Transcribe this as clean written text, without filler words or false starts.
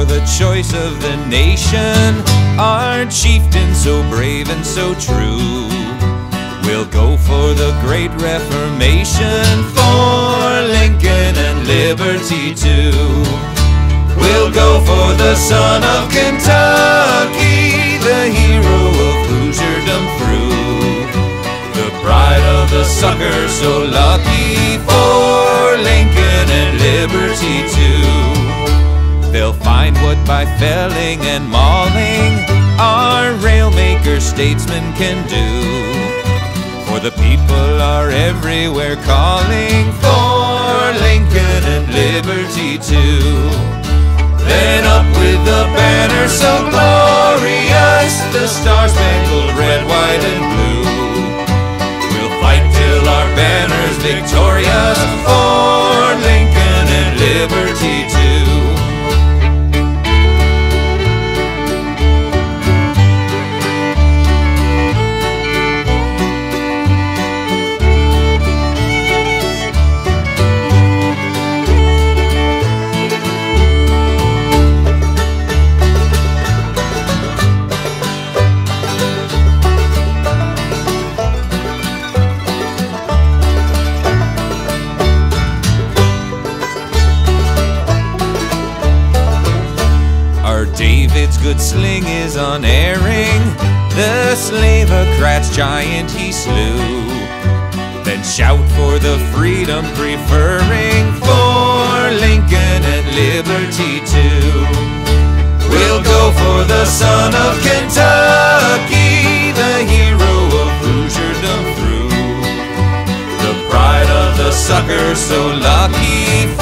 the choice of the nation, our chieftain so brave and so true. We'll go for the great Reformation, for Lincoln and liberty too. We'll go for the son of Kentucky, the hero of Hoosierdom through. The pride of the sucker so lucky, for Lincoln and liberty too. They'll find what by felling and mauling our railmaker statesmen can do. For the people are everywhere calling for Lincoln and liberty too. Then up with the banner so glorious, the star-spangled red, white, and blue. We'll fight till our banner's victorious, for Lincoln and liberty too. David's good sling is unerring, the slavocrat's giant he slew. Then shout for the freedom preferring, for Lincoln and liberty too. We'll go for the son of Kentucky, the hero of Hoosierdom through. The pride of the sucker so lucky,